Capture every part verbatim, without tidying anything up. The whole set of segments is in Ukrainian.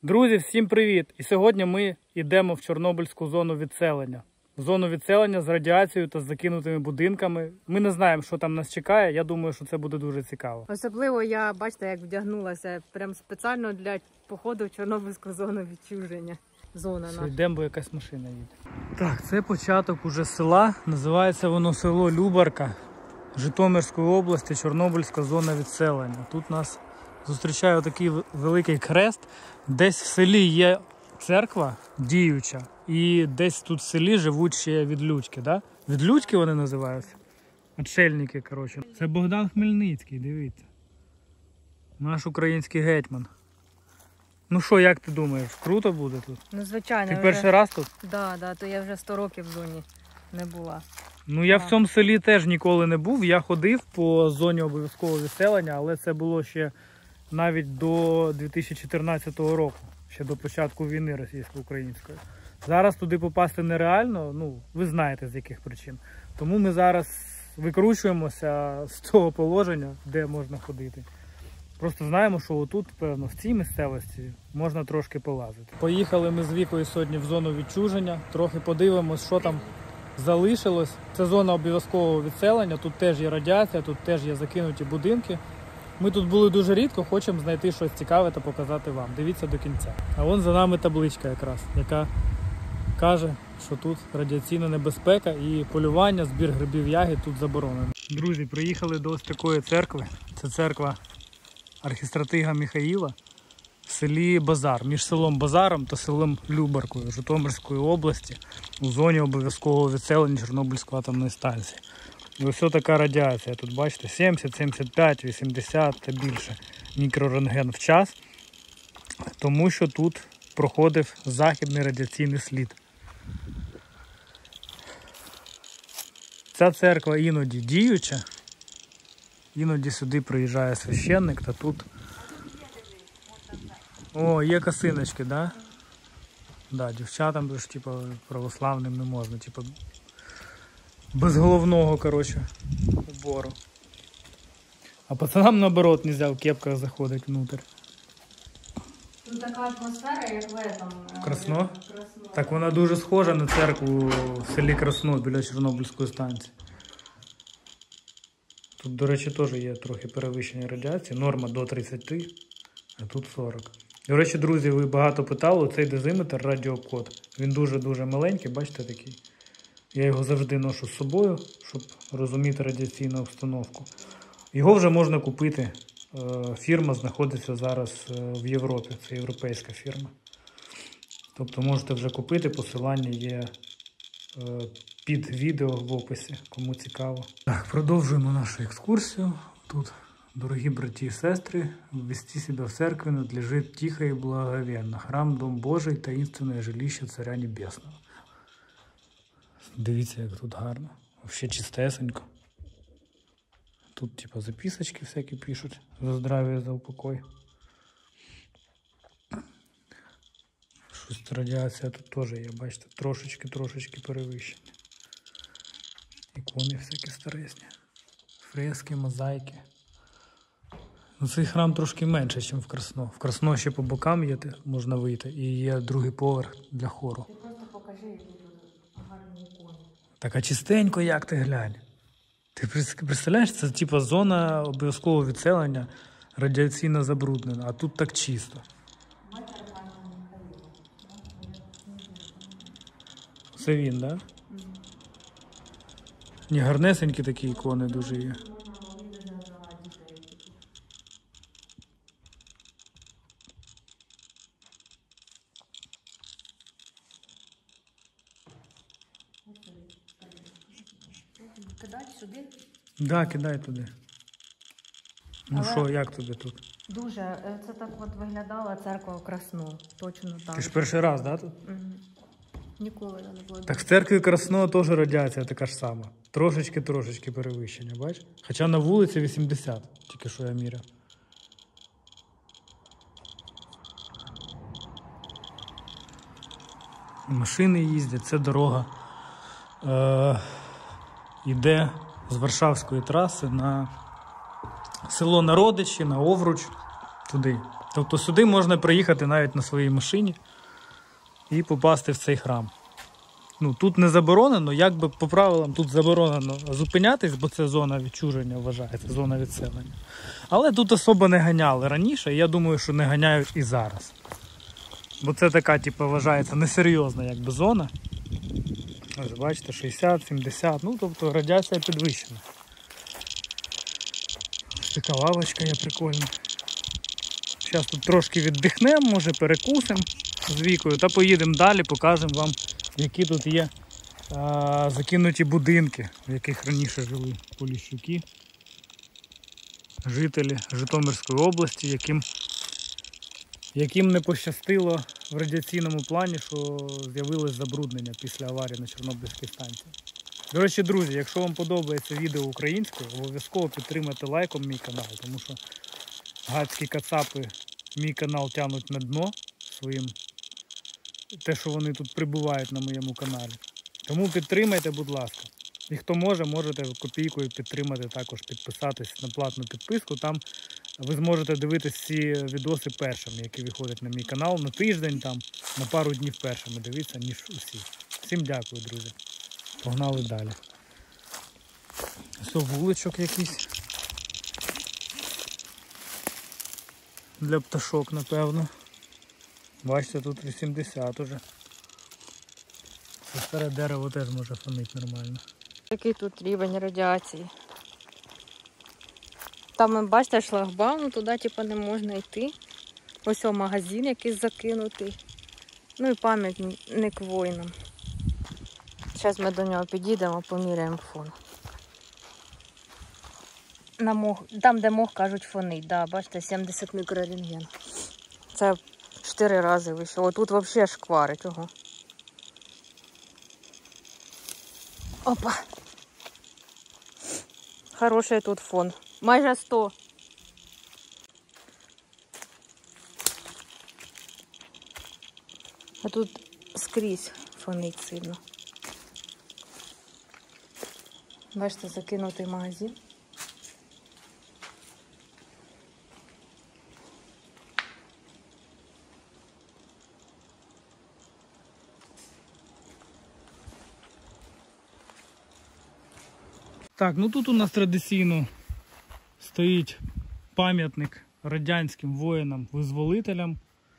Друзі, всім привіт! І сьогодні ми йдемо в Чорнобильську зону відселення. В зону відселення з радіацією та з закинутими будинками. Ми не знаємо, що там нас чекає, я думаю, що це буде дуже цікаво. Особливо я, бачите, як вдягнулася прям спеціально для походу в Чорнобильську зону відчуження. Зона Все, наша. йдемо, бо якась машина їде. Так, це початок уже села. Називається воно село Любарка Житомирської області, Чорнобильська зона відселення. Тут нас зустрічає такий великий хрест. Десь в селі є церква діюча, і десь тут в селі живуть ще відлюдьки. Да? Відлюдьки вони називаються? Отшельники, коротше. Це Богдан Хмельницький, дивіться. Наш український гетьман. Ну що, як ти думаєш, круто буде тут? Ну, звичайно. Ти вже... перший раз тут? Так, да, да, то я вже сто років в зоні не була. Ну, я а. в цьому селі теж ніколи не був. Я ходив по зоні обов'язкового відселення, але це було ще навіть до дві тисячі чотирнадцятого року, ще до початку війни російсько-української. Зараз туди попасти нереально, ну, ви знаєте з яких причин. Тому ми зараз викручуємося з того положення, де можна ходити. Просто знаємо, що отут, певно, в цій місцевості можна трошки полазити. Поїхали ми з Вікою сьогодні в зону відчуження, трохи подивимось, що там залишилось. Це зона обов'язкового відселення, тут теж є радіація, тут теж є закинуті будинки. Ми тут були дуже рідко, хочемо знайти щось цікаве та показати вам. Дивіться до кінця. А вон за нами табличка якраз, яка каже, що тут радіаційна небезпека і полювання, збір грибів, ягід тут заборонено. Друзі, приїхали до ось такої церкви. Це церква архістратига Михаїла в селі Базар. Між селом Базаром та селом Любаркою Житомирської області у зоні обов'язкового відселення Чорнобильської атомної станції. І ось така радіація. Тут бачите сімдесят, сімдесят п'ять, вісімдесят та більше мікрорентген в час. Тому що тут проходив західний радіаційний слід. Ця церква іноді діюча. Іноді сюди приїжджає священник, та тут... О, є косиночки, да? Да, дівчатам ж, типу, православним не можна, типу, без головного, коротше, убору. А пацанам, наоборот, нельзя в кепках заходить внутрь. Тут така атмосфера, як в этом... Красно? Красно. Так вона дуже схожа на церкву в селі Красно, біля Чорнобильської станції. Тут, до речі, теж є трохи перевищення радіації. Норма до тридцяти, а тут сорок. До речі, друзі, ви багато питали, цей дозиметр радіокод. Він дуже-дуже маленький, бачите такий. Я його завжди ношу з собою, щоб розуміти радіаційну обстановку. Його вже можна купити. Фірма знаходиться зараз в Європі, це європейська фірма. Тобто можете вже купити, посилання є під відео в описі, кому цікаво. Так, продовжуємо нашу екскурсію. Тут, дорогі браті і сестри, ввести себе в церкві надлежит тихо і благоговенно. Храм, Дом Божий, таїнственне жилище Царя Небесного. Дивіться, як тут гарно. Взагалі чистесенько. Тут типа записочки всякі пишуть. За здравие, за упокой. Щось радіація тут теж є, бачите, трошечки-трошечки перевищення. Ікони всякі старезні. Фрески, мозаїки. Ну, цей храм трошки менше, ніж в Красно. В Красно ще по бокам є, можна вийти. І є другий поверх для хору. Ти просто покажи, які тут гарні ікони. Так, а чистенько як ти глянь. Ти представляєш, це типу зона обов'язкового відселення, радіаційно забруднена, а тут так чисто. Це він, так? Да? Ні, гарнесенькі такі ікони дуже є. Кидати сюди? Так, да, кидай туди. Ну що, Але... як тобі тут? Дуже. Це так от виглядала церква в Красно. Точно так. Ти ж перший раз, так, да, тут? Угу. Ніколи я не була. Так в церкві Красно теж радіація така ж сама. Трошечки-трошечки перевищення, бачиш? Хоча на вулиці вісімдесят, тільки що я міряв. Машини їздять, це дорога. Е, йде з Варшавської траси на село Народичі, на Овруч, туди. Тобто сюди можна приїхати навіть на своїй машині і попасти в цей храм. Ну, тут не заборонено, якби по правилам тут заборонено зупинятись, бо це зона відчуження вважається, зона відселення. Але тут особо не ганяли раніше, і я думаю, що не ганяють і зараз. Бо це така, типу, вважається несерйозна якби зона. Ось бачите, шістдесят, сімдесят, ну тобто радіація підвищена. Ось така лавочка є прикольна. Зараз тут трошки віддихнемо, може перекусимо з Вікою та поїдемо далі, покажемо вам, які тут є а, закинуті будинки, в яких раніше жили поліщуки, жителі Житомирської області, яким, яким не пощастило в радіаційному плані, що з'явилось забруднення після аварії на Чорнобильській станції. До речі, друзі, якщо вам подобається відео українською, обов'язково підтримайте лайком мій канал, тому що гадські кацапи мій канал тягнуть на дно своїм, те, що вони тут прибувають на моєму каналі. Тому підтримайте, будь ласка. І хто може, можете копійкою підтримати, також підписатись на платну підписку. Там ви зможете дивитися ці відоси першими, які виходять на мій канал, на тиждень, там, на пару днів першими дивіться, ніж усі. Всім дякую, друзі. Погнали далі. Ось вуличок якийсь. Для пташок, напевно. Бачите, тут вісімдесят уже. Це старе дерево теж може фонити нормально. Який тут рівень радіації. Там, бачите, шлагбаум, туди типу, не можна йти. Ось о, магазин якийсь закинутий. Ну і пам'ятник воїнам. Зараз ми до нього підійдемо, поміряємо фон. На мох, там, де мох, кажуть, фонить. Да, бачите, сімдесят мікрорентген. Це чотири рази вище. О, тут взагалі шкварить. Ого. Опа. Хороший тут фон. Майже сто. А тут скрізь фонить сильно. Бачите, закинутий магазин. Так, ну тут у нас традиційно стоїть пам'ятник радянським воїнам-визволителям,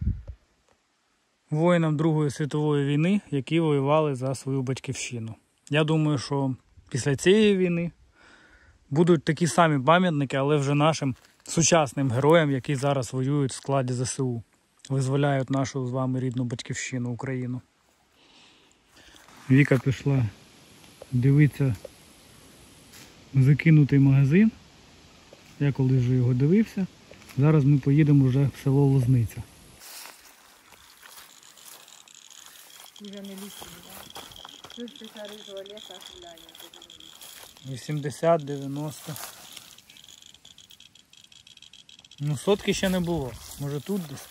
воїнам Другої світової війни, які воювали за свою батьківщину. Я думаю, що після цієї війни будуть такі самі пам'ятники, але вже нашим сучасним героям, які зараз воюють в складі зе се у, визволяють нашу з вами рідну батьківщину, Україну. Віка пішла дивитися закинутий магазин. Я колись вже його дивився. Зараз ми поїдемо вже в село Лозниця. Вже не лісі, вісімдесят, дев'яносто. Ну, сотки ще не було. Може тут десь.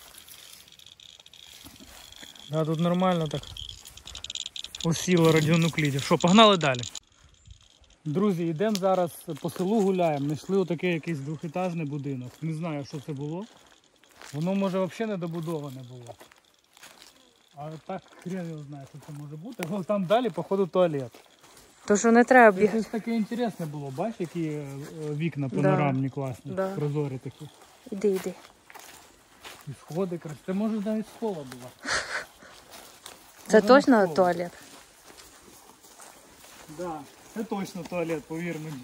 Да, тут нормально так осіло радіонуклідів. Що, погнали далі. Друзі, йдемо зараз по селу гуляємо. Знайшли отакий якийсь двохетажний будинок. Не знаю, що це було. Воно, може, взагалі не добудоване було. А так хрен його знає, що це може бути. Але там далі, походу, туалет. То що не треба Це бігати. щось таке інтересне було. Бачиш, які вікна панорамні, класні, Да. прозорі такі. Іди, іди. І сходи красиві. Це може навіть школа була. Це Може, точно школа. туалет? Да, це точно туалет, повір мені.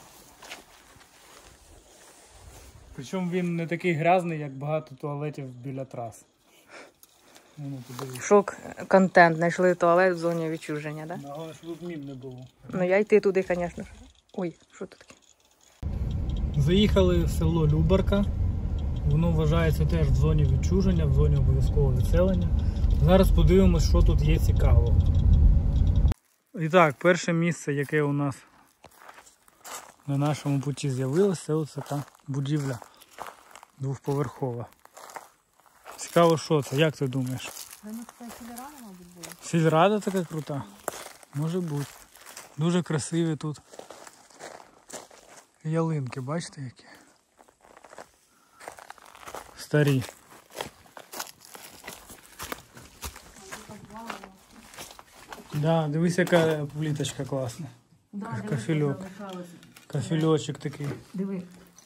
Причому він не такий грязний, як багато туалетів біля трас. Ну, Шок, контент. Знайшли туалет в зоні відчуження, так? Да? Але ж тут мін не було. Ну я йти туди, звісно. Ой, що тут таке? Заїхали в село Любарка. Воно вважається теж в зоні відчуження, в зоні обов'язкового відселення. Зараз подивимось, що тут є цікавого. І так, перше місце, яке у нас на нашому путі з'явилося, це ось така будівля двохповерхова. Цікаво, що це, як ти думаєш? Сільрада, мабуть, була. Сільрада така крута? Може бути. Дуже красиві тут ялинки, бачите які? Старі. Да, дивись, яка пліточка класна. Да, диви, Кафельок. що залишалося. Кафельочок такий. Диви.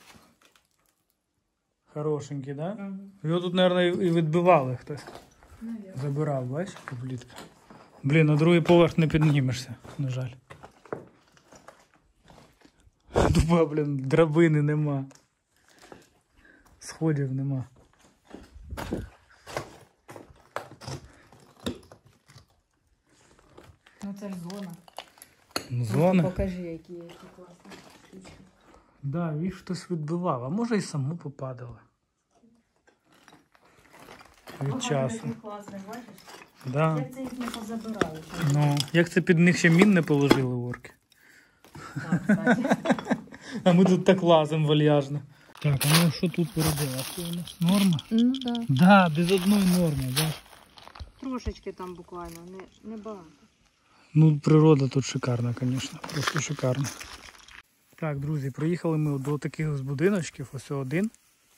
Хорошенький, да? Угу. Його тут, мабуть, і відбивали хтось. Навірно. Забирав, бачиш, яка плітка. Блін, на другий поверх не піднімешся, на жаль. Тупа, блін, драбини нема. Сходів нема. Ну це ж зона. Ну, зона. Покажи, які які класні штучки. Да, їх хтось відбивав, а може і саму попадали. Від часу. Такий класний, бачиш? Да. Як це їх не позабирали? Ну, як це під них ще мін не положили орки. Так, кстати. А ми тут так лазимо вальяжно. Так, а ну що тут породилося у нас? Норма? Ну так. Да. Да, без одної норми, да. Трошечки там буквально, не, не багато. Ну, природа тут шикарна, звісно, просто шикарна. Так, друзі, приїхали ми до таких ось будиночків, ось один.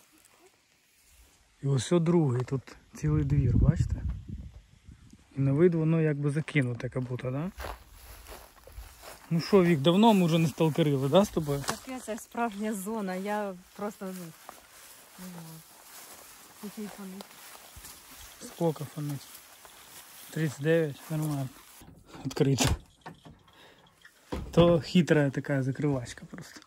І ось другий, тут цілий двір, бачите? І на вид воно якби закинуте, як будто, да? Ну що, Вік, давно ми вже не сталкерили, да, з тобою? Таке це справжня зона, я просто, ну, не знаю. Який фонить. Сколько фонить? тридцять дев'ять, нормально. Открыто. То хитрая такая закривачка просто.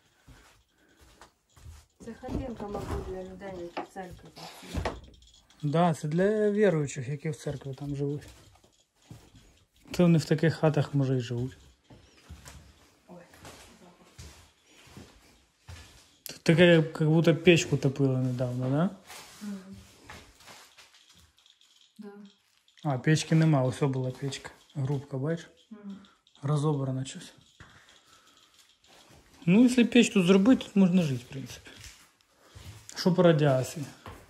Це хатинка, мабуть, для людей, які в церкві там. Да, це для віруючих, які в церкві там живуть. Це вони в таких хатах, може, і живуть. Ой. Тут таке, як будто печку топили недавно, да? Mm. Да. А, печки нема, ось була печка. Грубка, бачиш? Mm. Розобрано щось. Ну, якщо печ тут зробити, тут можна жити, в принципі. Що по радіації?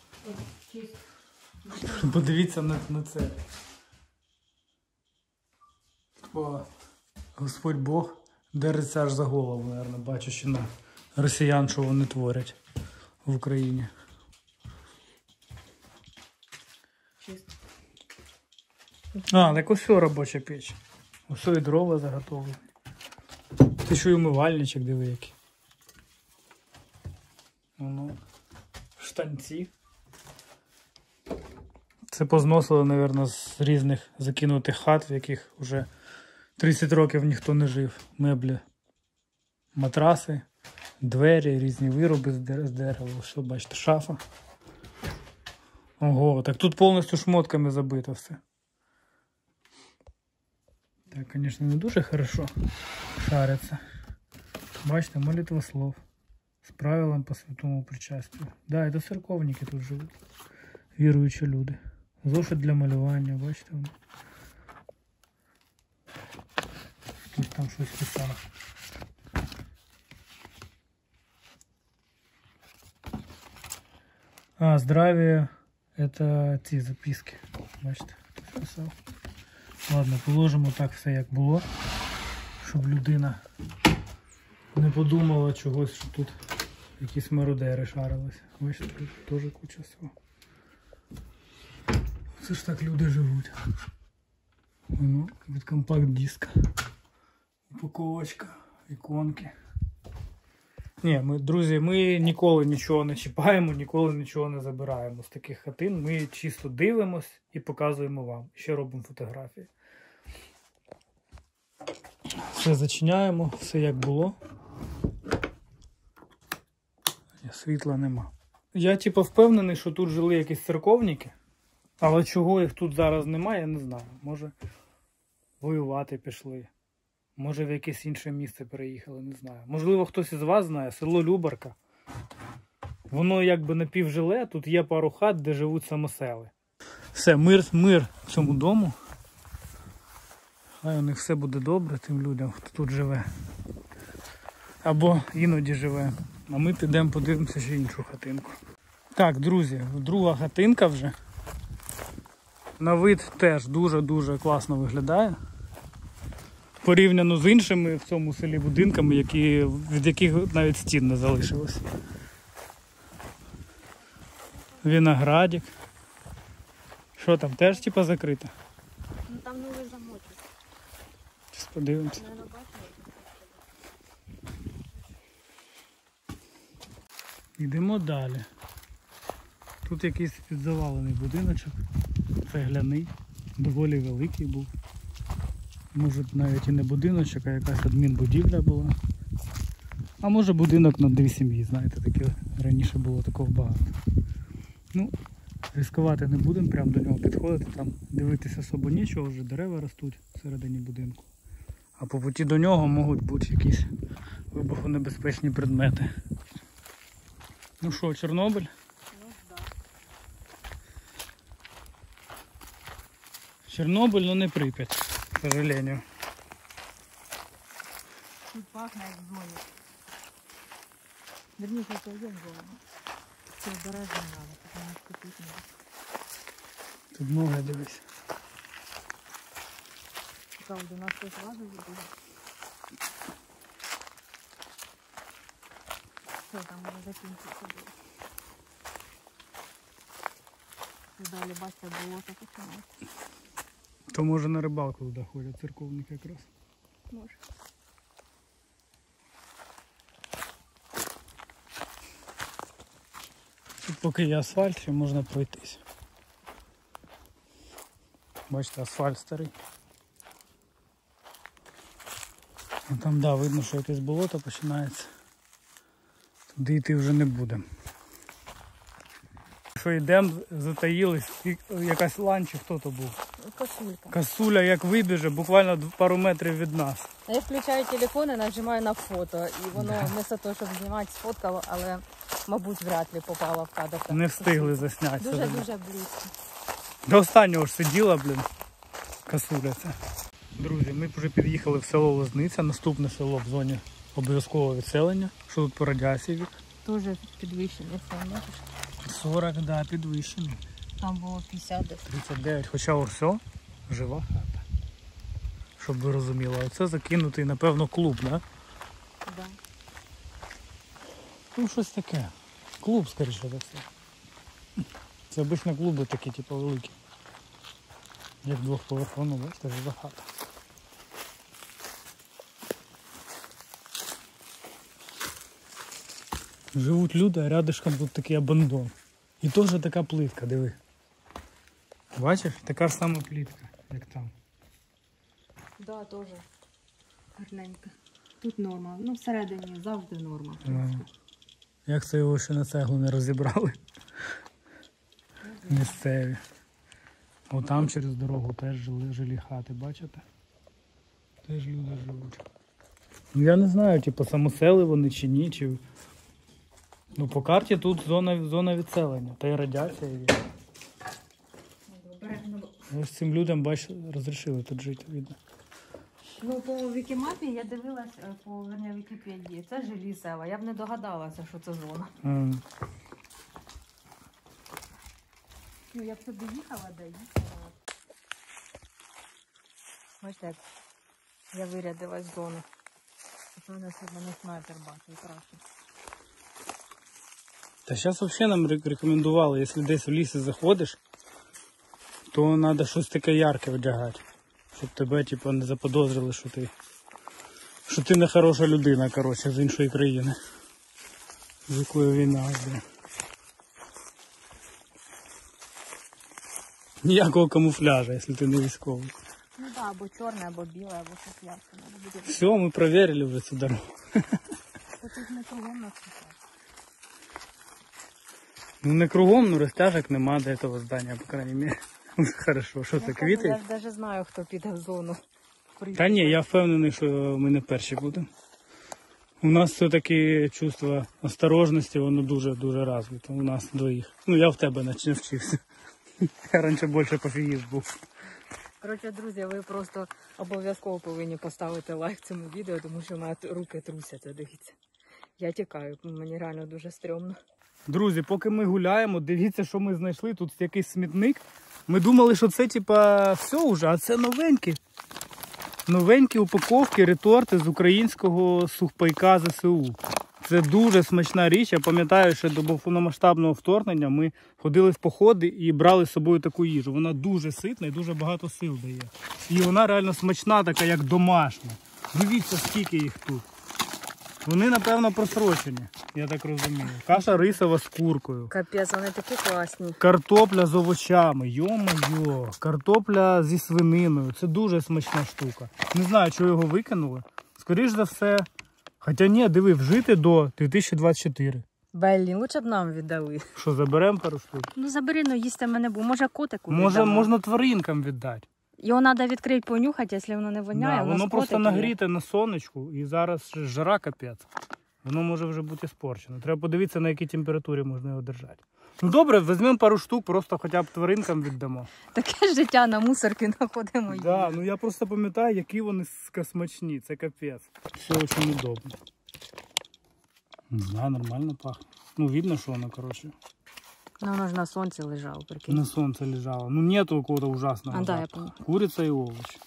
Подивіться на, на це. О, Господь Бог держиться аж за голову, мабуть, бачачи на росіян, що вони творять в Україні. Чисто. А, так ось робоча печ. Ось і дрова заготовлені. Ти що й умивальничок, диви який. Ну, штанці. Це позносили, мабуть, з різних закинутих хат, в яких вже тридцять років ніхто не жив. Меблі, матраси, двері, різні вироби з дерева. Що, бачите, шафа. Ого, так тут повністю шмотками забито все. Так, звісно, не дуже хорошо шариться. Бачите, молитва слов. З правилом по святому причастю. Да, це церковники тут живуть. Віруючі люди. Зошит для малювання, бачите? Тут там щось писав. А, здравие — це ці записки. Бачите, хтось писав. Ладно, положимо так все, як було, щоб людина не подумала чогось, що тут якісь мародери шарилися. Бачите, тут теж куча всього. Це ж так люди живуть. Ну, від компакт-диска. Упаковочка, іконки. Ні, ми, друзі, ми ніколи нічого не чіпаємо, ніколи нічого не забираємо з таких хатин. Ми чисто дивимось і показуємо вам. Ще робимо фотографії. Все зачиняємо, все як було. Світла нема. Я типу впевнений, що тут жили якісь церковники, але чого їх тут зараз немає, я не знаю. Може воювати пішли, може в якесь інше місце переїхали, не знаю. Можливо, хтось із вас знає, село Любарка. Воно якби напівжиле, тут є пару хат, де живуть самосели. Все, мир, мир цьому дому. Хай у них все буде добре тим людям, хто тут живе. Або іноді живе. А ми підемо подивимося ще іншу хатинку. Так, друзі, друга хатинка вже. На вид теж дуже-дуже класно виглядає. Порівняно з іншими в цьому селі будинками, які, від яких навіть стін не залишилось. Виноградик. Що там, теж типа закрито? подивимося. Йдемо далі. Тут якийсь підзавалений будиночок, цегляний, доволі великий був. Може навіть і не будиночок, а якась адмінбудівля була. А може будинок на дві сім'ї, знаєте, таке раніше було такого багато. Ну, ризикувати не будемо, прямо до нього підходити, там дивитися особо нічого, вже дерева ростуть всередині будинку. А по путі до нього можуть бути якісь вибухонебезпечні предмети. Ну що, Чорнобиль? Ну, да. Чорнобиль, но не Прип'ять, к сожалению. Тут пахне як в зоні. Верніше, це є зона. Це обережно треба, тому що тут не. Тут ноги дивись. Цікаво, до нас хтось лазить буде. Все, там може закінчитися було. Далі, бачите, болото починається. То може на рибалку туди ходять церковники якраз. Може. Тут поки є асфальт, ще можна пройтись. Бачите, асфальт старий. А там, да, видно, що якесь болото починається. Туди йти вже не будемо. Що йдемо, затаїлись, і якась лань чи хто то був. Косулька. Косуля як вибіже, буквально пару метрів від нас. Я включаю телефон і нажимаю на фото. І воно вместо того, щоб знімати, сфоткало, але, мабуть, вряд ли попало в кадр. Не встигли засняти. Дуже-дуже близько. До останнього ж сиділа, блін, косуля ця. Друзі, ми вже під'їхали в село Лозниця, наступне село в зоні обов'язкового відселення. Що тут по радіації? Дуже підвищений фон, бачиш? сорок, так, да, підвищений. Там було п'ятдесят десь. тридцять дев'ять, хоча ось жива хата. Щоб ви розуміли, оце закинутий, напевно, клуб, так? Да? Да. Ну, щось таке. Клуб, скоріше за все. Це обично клуби такі, типу, великі. Як двохповерхові, бачите, жива хата. Живуть люди, а рядышком тут такий абандон. І теж така плитка, диви. Бачиш? Така ж сама плитка, як там. Да, теж гарненько. Тут норма. Ну, всередині завжди норма. А, як це його ще на цеглу не розібрали? Місцеві. О, там через дорогу теж жили, жилі хати, бачите? Теж люди живуть. Ну я не знаю, типу, самосели вони чи ні, чи... Ну по карті тут зона, зона відселення, та й радіація є. Ось цим людям, бач, розрішили тут жити, видно. Ну, по Вікімапі я дивилась, по верні, Вікіпедії, це жилі села. Я б не догадалася, що це зона. А, Ну, я б туди їхала, де їхала. Бачите, як я вирядилась в зону. Напевно, щоб мене снайпер бачив краще. та зараз взагалі нам ре- рекомендували, якщо десь в лісі заходиш, то треба щось таке ярке одягати. Щоб тебе, типу, не заподозрили, що ти, що ти не хороша людина, коротше, з іншої країни. З якої війна йде. Ніякого камуфляжа, якщо ти не військовий. Ну так, або чорне, або біле, або щось ярке. Треба буде. Все, ми перевірили вже цю дорогу. Це тут не кругом нас писати. Ну не кругом, ну розтяжок нема до цього здання, по крайней мере. Хорошо, що це, квіти? Я ж навіть знаю, хто піде в зону. Та ні, я впевнений, що ми не перші будемо. У нас все-таки чувство осторожності, воно дуже-дуже розвито. У нас двоїх. Ну я в тебе наче не вчився. Я раніше більше пофігіст був. Коротше, друзі, ви просто обов'язково повинні поставити лайк цьому відео, тому що в мене руки трусяться, дивіться. Я тікаю, мені реально дуже стрьомно. Друзі, поки ми гуляємо, дивіться, що ми знайшли. Тут якийсь смітник. Ми думали, що це типа все вже, а це новенькі. Новенькі упаковки, реторти з українського сухпайка зе се у. Це дуже смачна річ. Я пам'ятаю, що до повномасштабного вторгнення ми ходили в походи і брали з собою таку їжу. Вона дуже ситна і дуже багато сил дає. І вона реально смачна, така як домашня. Дивіться, скільки їх тут. Вони, напевно, просрочені, я так розумію. Каша рисова з куркою. Капець, вони такі класні. Картопля з овочами. Йо-моє. Картопля зі свининою. Це дуже смачна штука. Не знаю, чого його викинули. Скоріш за все. Хоча ні, диви, вжити до дві тисячі двадцять чотири. Блін, лучше б нам віддали. Що, заберемо пару штук? Ну забери, ну їсти мене був. Може котику Може, віддамо. можна тваринкам віддати. Його треба відкрити, понюхати, якщо воно не воняє. Да, у нас воно просто котик є. нагріте на сонечку і зараз жара капець. Воно може вже бути спорчено. Треба подивитися, на якій температурі можна його держати. Ну добре, візьмемо пару штук, просто хоча б тваринкам віддамо. Таке життя на мусорки знаходимо. Так, да, ну я просто пам'ятаю, які вони смачні. Це капець. Все дуже удобно. Не знаю, нормально пахне. Ну видно, що воно, коротше. Ну воно ж на сонці лежало, прикинь. На сонце лежало. Ну нету какого-то ужасного. А, да, я поняла. Куриця і овочі.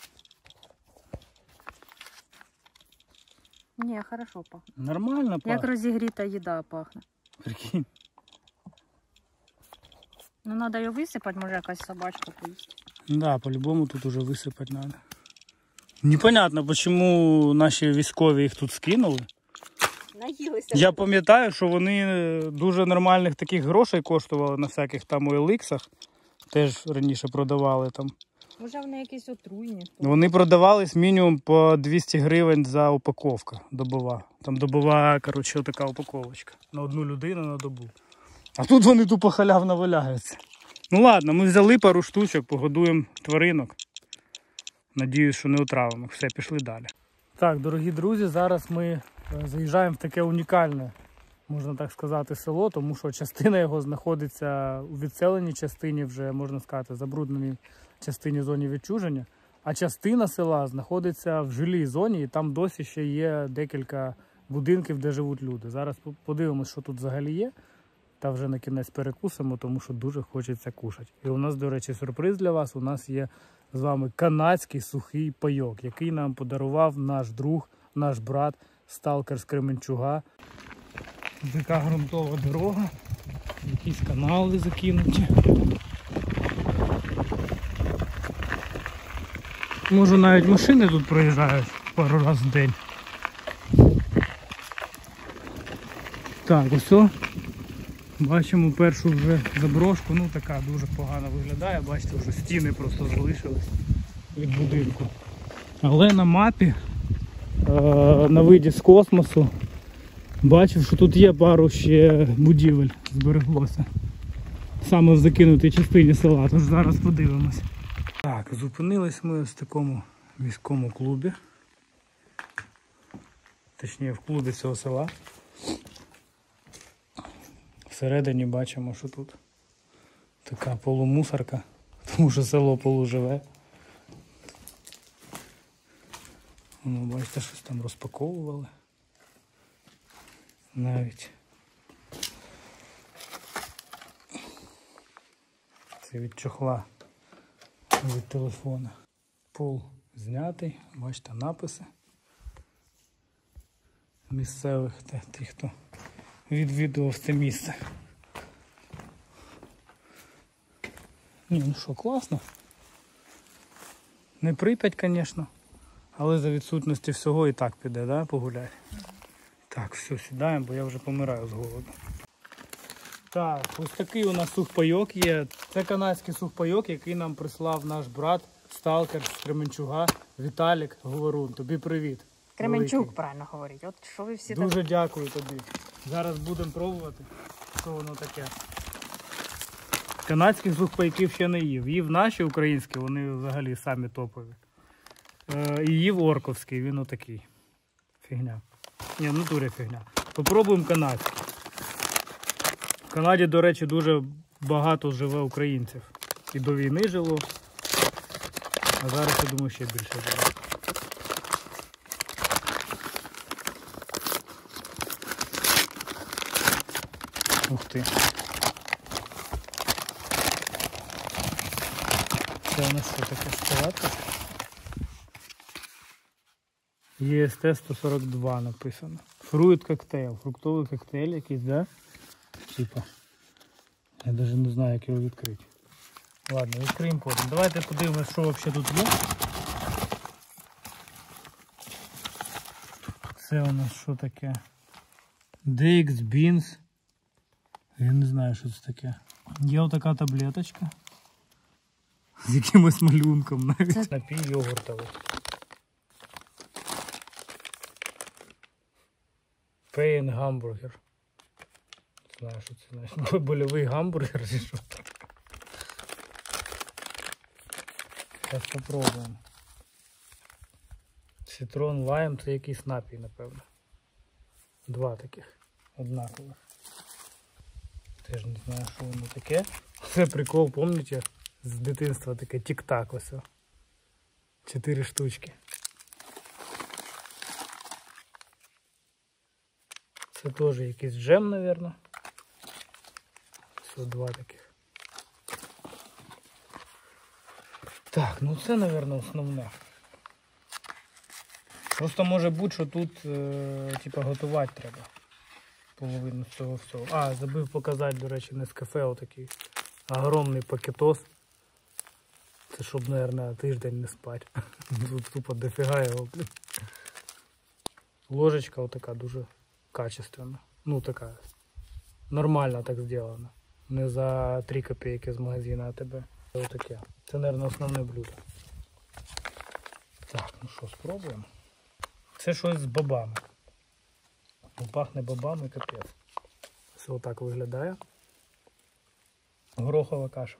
Ні, хорошо пахне. Нормально пахне. Як розігріта їда пахне. Прикинь. Ну треба його висипати, може якась собачка поїсть. Да, по-любому тут уже висипати треба. Непонятно, почему наші військові їх тут скинули. Наїлися. Я пам'ятаю, що вони дуже нормальних таких грошей коштували на всяких там о ел іксах. Теж раніше продавали там. Може вони якісь отруйні. Вони продавались мінімум по двісті гривень за упаковка добова. Там добова, коротше, така упаковочка. На одну людину на добу. А тут вони тупо халявно валяються. Ну ладно, ми взяли пару штучок, погодуємо тваринок. Надіюсь, що не отравимо. Все, пішли далі. Так, дорогі друзі, зараз ми заїжджаємо в таке унікальне, можна так сказати, село, тому що частина його знаходиться у відселеній частині, вже, можна сказати, забрудненій частині зоні відчуження, а частина села знаходиться в жилій зоні, і там досі ще є декілька будинків, де живуть люди. Зараз подивимося, що тут взагалі є, та вже на кінець перекусимо, тому що дуже хочеться кушати. І у нас, до речі, сюрприз для вас, у нас є з вами канадський сухий пайок, який нам подарував наш друг, наш брат, сталкер з Кременчуга. Така ґрунтова дорога, якісь канали закинуті. Може навіть машини тут проїжджають пару разів в день. Так, ось о, бачимо першу вже заброшку, ну така дуже погано виглядає, бачите, вже стіни просто залишились від будинку. Але на мапі, на виді з космосу, бачив, що тут є пару ще будівель, збереглося. Саме в закинутій частині села, тож зараз подивимось. Так, зупинились ми ось в такому міському клубі. Точніше, в клубі цього села. Всередині бачимо, що тут така полумусорка, тому що село полуживе. Ну, бачите, щось там розпаковували. Навіть. Це від чохла, від телефона. Пол знятий, бачите, написи місцевих, тих, хто відвідував це місце. Ні, ну що, класно. Не Прип'ять, звісно, але за відсутності всього і так піде, да, погуляти. Так, все, сідаємо, бо я вже помираю з голоду. Так, ось такий у нас сухпайок є. Це канадський сухпайок, який нам прислав наш брат, сталкер з Кременчуга, Віталік Говорун. Тобі привіт. Кременчук, великий. Правильно говорить. От що ви всі Дуже так... дякую тобі. Зараз будемо пробувати, що воно таке. Канадських сухпайків ще не їв. Їв наші українські, вони взагалі самі топові. Е, і їв орковський, він отакий. Фігня. Ні, в натурі фігня. Попробуємо канадський. В Канаді, до речі, дуже багато живе українців. І до війни жило. А зараз, я думаю, ще більше живе. Ух ти. Це у нас що таке, шоколадка? Є ес те сто сорок два написано. Fruit коктейль, фруктовий коктейль якийсь, да? Типа. Я навіть не знаю, як його відкрити. Ладно, відкриємо потім. Давайте подивимось, що взагалі тут є. Це у нас що таке? ді ікс Beans. Я не знаю, що це таке. Є отака таблеточка. З якимось малюнком навіть. Напій йогуртовий. Pain гамбургер. Не знаю, що це значить. Больовий гамбургер чи що. Зараз спробуємо. Цитрон, лайм, це якийсь напій, напевно. Два таких. Однакових. Теж не знаю, що воно таке. Це прикол, пам'ятаєте? З дитинства таке тік-так ось. Чотири штучки. Це теж якийсь джем, мабуть. Ось два таких. Так, ну це, мабуть, основне. Просто може бути, що тут, е, типа, готувати треба. Половину з цього всього. А, забив показати, до речі, Нескафе отакий. Огромний пакетос. Це щоб, мабуть, тиждень не спати. Тут тупо дофіга його, блін. Ложечка отака дуже качественна. Ну така. Нормально так зроблена. Не за три копійки з магазину АТБ. Це отаке. Це, мабуть, основне блюдо. Так, ну що, спробуємо. Це щось з бобами. Пахне бобами, капець. Все отак виглядає. Горохова каша.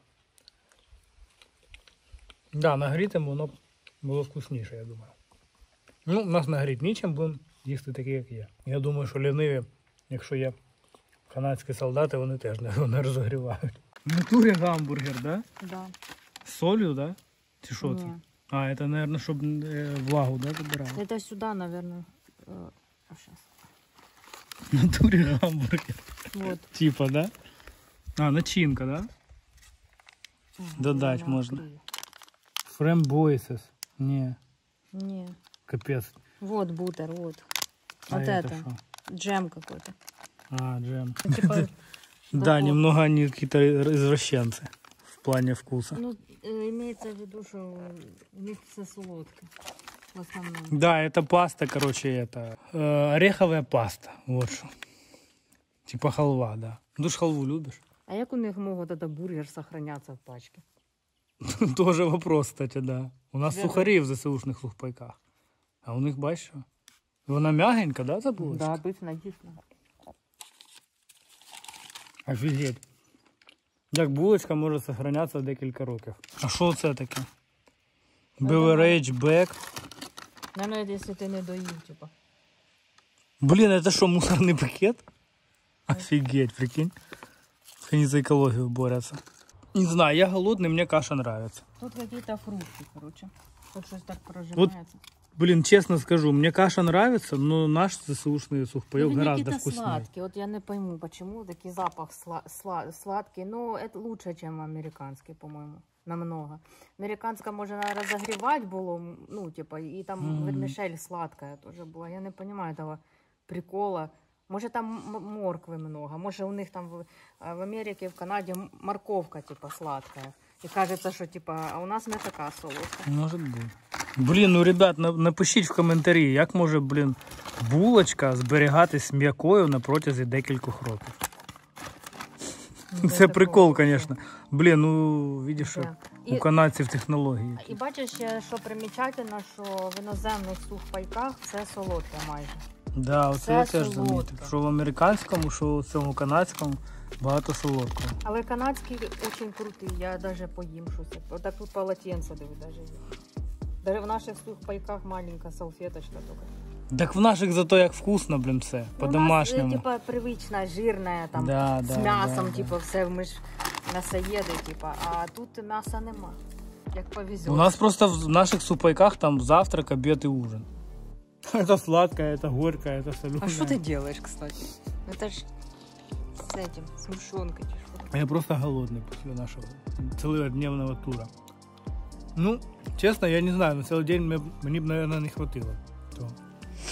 Да, нагрітим воно було вкусніше, я думаю. Ну, у нас нагріти нічим, будемо їсти такі, як є. Я думаю, що ліниві, якщо є канадські солдати, вони теж не, не розогрівають. В натурі гамбургер, да? Да. З солью, да? Чи що Ні. це? А, це, мабуть, щоб е, влагу, да, забирало? Это сюда, наверное. А сейчас. В натурі гамбургер. Вот. Типа, да? А, начинка, да? Додать Наверно, можно. открою. Фрембойсес. Не, Не. капец. Вот бутер, вот. А Вот это это. что? Джем какой-то. А, джем. Ну, типа, Да, такого. немного они какие-то извращенцы в плане вкуса. Ну, э, имеется в виду, что вместе со солодкой. В основном. Да, это паста, короче, это э, ореховая паста. Вот что. Типа халва, да. Ну, ты ж халву любишь? А як у них может этот бургер сохраняться в пачке? Тоже вопрос, кстати, да. У нас Де сухари в ЗСУшних сухпайках. А у них, бачиш, що? Вона м'ягенька, да, ця булочка? Да, обычно дійсно. Офігеть. Як булочка може зберігатися декілька років. А що це таке? Beverage bag. Наверное, якщо ти не доїв, типа. Блін, це що, мусорний пакет? Офігеть, прикинь. Они за экологию борются. Не знаю, я голодный, мне каша нравится. Тут какие-то фрукты, короче. Тут что-то так прожимается. Блин, честно скажу, мне каша нравится, но наш ЗСУшный сухпайок Они гораздо какие-то вкуснее. сладкие. Вот я не пойму, почему такой запах сла- сла- сладкий. Но это лучше, чем американский, по-моему. Намного. Американская можно разогревать было, ну, типа, и там Мгм. вермишель сладкая тоже была. Я не понимаю этого прикола. Может, там м- морквы много, может, у них там в, а, в Америке, в Канаде м- морковка, типа, сладкая. И кажется, что, типа, а у нас не така солодка. Может быть. Блін, ну, ребят, на- напишіть в коментарі, як може, блін, булочка зберігатись м'якою на протязі декількох років. Ну, Це прикол, такого звісно. Блін, ну, видиш, Да. у І, канадців технології. і бачиш, ще, що примічательно, що в іноземних сухпайках це солодке майже. Да, оце Це я теж солодке. замітив. Що в американському, що в цьому канадському багато солодкого. Але канадський дуже крутий, я навіть поїм щось. Отак тут полотенце, диви, навіть є. Даже в наших сухпайках маленька салфеточка тільки. Так в наших зато як вкусно, блін, все. Ну, у По-домашньому. нас, типа, привична, жирна, там, Да, з да, м'ясом, да, типа, все, ми ж м'ясоєди, типа, а тут м'яса нема. Як повезет. У нас просто в наших сухпайках там завтрак, обед и ужин. Это сладкое, это горькое, это соленое. А что ты делаешь, кстати? Это ж с этим, с мышонкой. Я просто голодный после нашего целодневного тура. Ну, честно, я не знаю, на целый день мне, мне бы, наверное, не хватило. То.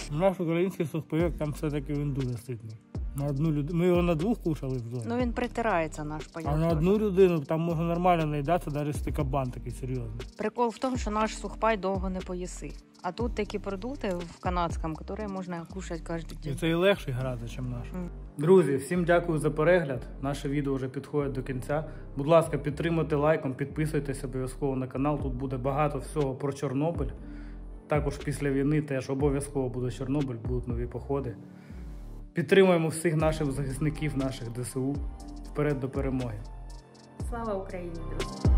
Наш український сухпайок, там все-таки він дуже ситний. На одну люд... Ми його на двох кушали в зоні. Ну він притирається, наш пайок. А на теж. одну людину там можна нормально наїдатися, навіть якщо кабан такий серйозний. Прикол в тому, що наш сухпай довго не поїси. А тут такі продукти в канадському, які можна кушати кожен І день. це і легший грати, ніж наш. Мгм. Друзі, всім дякую за перегляд. Наше відео вже підходить до кінця. Будь ласка, підтримуйте лайком, підписуйтесь обов'язково на канал. Тут буде багато всього про Чорнобиль. Також після війни теж обов'язково буде Чорнобиль, будуть нові походи. Підтримуємо всіх наших захисників, наших ДСУ. Вперед до перемоги. Слава Україні, друзі!